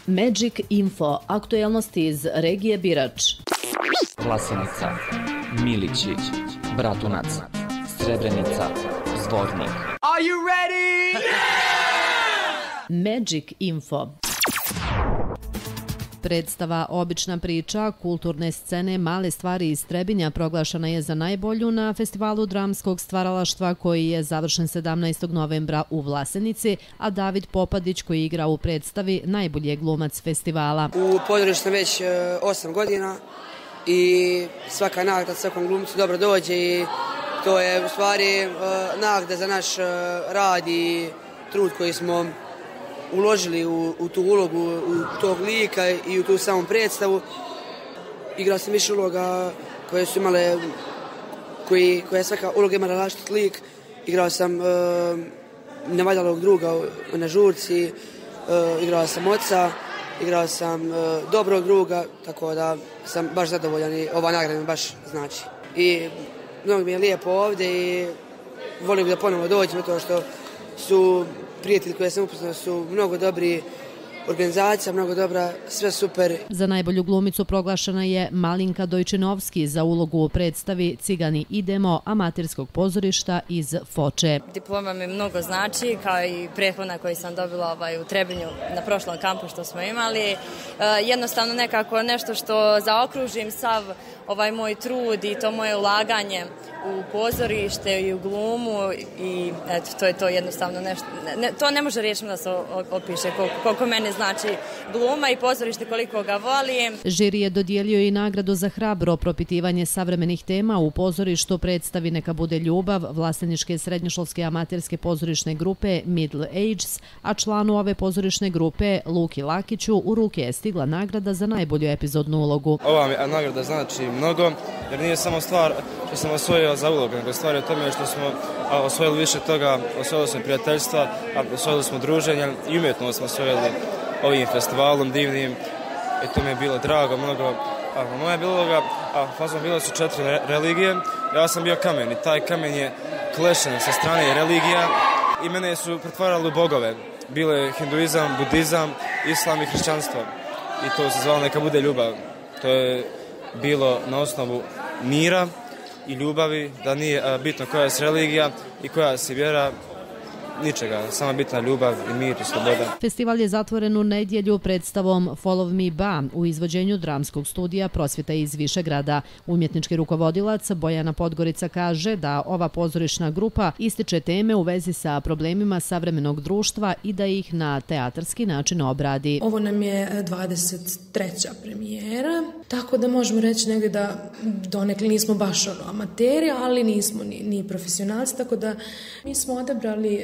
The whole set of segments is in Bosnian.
Magic Info, aktuelnosti iz regije Birač. Vlasenica, Milići, Bratunac, Srebrenica, Zvornik. Are you ready? Magic Info. Predstava Obična priča kulturne scene Male stvari iz Trebinja proglašena je za najbolju na Festivalu dramskog stvaralaštva koji je završen 17. novembra u Vlasenici, a David Popadić koji igra u predstavi najbolji je glumac festivala. U pozorištu sam već 8 godina i svaka nagrada svakom glumcu dobro dođe i to je u stvari nagrada za naš rad i trud koji smo uložili u tu ulogu, u tog lika i u tu samu predstavu. Igrao sam više uloga koje su imale, koja svaka uloga imala različit lik. Igrao sam nevaljalog druga na žurci, igrao sam oca, igrao sam dobrog druga, tako da sam baš zadovoljan i ova nagrada mi baš znači. I mnogo mi je lijepo ovdje i volio bih da ponovo dođem, zato što su prijatelji koje sam upoznao su mnogo dobri, organizacija mnogo dobra, sve super. Za najbolju glumicu proglašena je Malinka Dojčinovski za ulogu u predstavi Cigani idemo amaterskog pozorišta iz Foče. Diploma mi mnogo znači, kao i prethodna koju sam dobila u Trebinju na prošlom kampu što smo imali. Jednostavno nekako nešto što zaokružim sav moj trud i to moje ulaganje u pozorište i u glumu i eto, to je to jednostavno nešto. To ne može riječima da se opiše koliko mene znači gluma i pozorište, koliko ga volim. Žiri je dodijelio i nagradu za hrabro propitivanje savremenih tema u pozorištu predstavi Neka bude ljubav Vlaseničke srednjoškolske amaterske pozorišne grupe Middle Ages, a članu ove pozorišne grupe Luki Lakiću u ruke je stigla nagrada za najbolju epizodnu ulogu. Ova mi nagrada znači mnogo, jer nije samo stvar što sam osvojio za ulogu, nego stvar je o tome što smo osvojili više toga, osvojili smo prijateljstva, osvojili smo druženja i umjetno smo osvojili ovim festivalom divnim i to mi je bilo drago mnogo. Moja je bila uloga, fazom bilo su 4 religije, ja sam bio kamen i taj kamen je klešen sa strane religija i mene su pretvarali u bogove. Bilo je hinduizam, budizam, islam i hrišćanstvo i to se zvalo Neka bude ljubav. To je bilo na osnovu mira i ljubavi, da nije bitno koja je religija i koja je vjera, ničega, samo bitna ljubav i mir i sloboda. Festival je zatvoren u nedjelju predstavom Follow Me Ba u izvođenju dramskog studija Prosvjeta iz Višegrada. Umjetnički rukovodilac Bojana Podgorica kaže da ova pozorišna grupa ističe teme u vezi sa problemima savremenog društva i da ih na teatarski način obradi. Ovo nam je 23. premijera, tako da možemo reći negdje da donekle nismo baš amateri, ali nismo ni profesionalci, tako da mi smo odabrali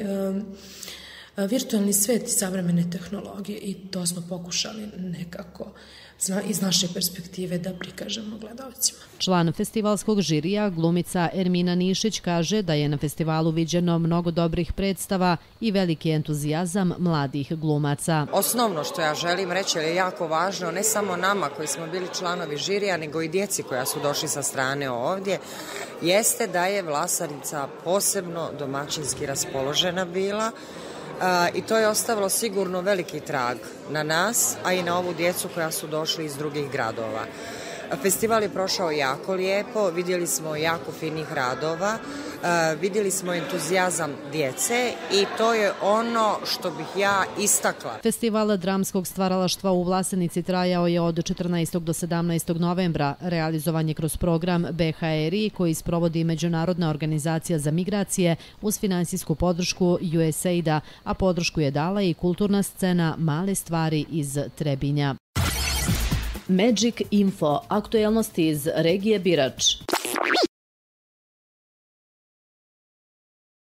virtualni svet i savremene tehnologije i to smo pokušali nekako iz naše perspektive da prikažemo gledalcima. Član festivalskog žirija, glumica Ermina Nišić, kaže da je na festivalu viđeno mnogo dobrih predstava i veliki entuzijazam mladih glumaca. Osnovno što ja želim reći je jako važno, ne samo nama koji smo bili članovi žirija, nego i djeci koja su došli sa strane ovdje, jeste da je Vlasenica posebno domaćinski raspoložena bila. I to je ostavilo sigurno veliki trag na nas, a i na ovu djecu koja su došli iz drugih gradova. Festival je prošao jako lijepo, vidjeli smo jako finih radova, vidjeli smo entuzijazam djece i to je ono što bih ja istakla. Festival dramskog stvaralaštva u Vlasenici trajao je od 14. do 17. novembra. Realizovan je kroz program BHRI koji sprovodi Međunarodna organizacija za migracije uz finansijsku podršku USAID-a, a podršku je dala i kulturna scena Male stvari iz Trebinja. Magic Info, aktuelnosti iz regije Birač.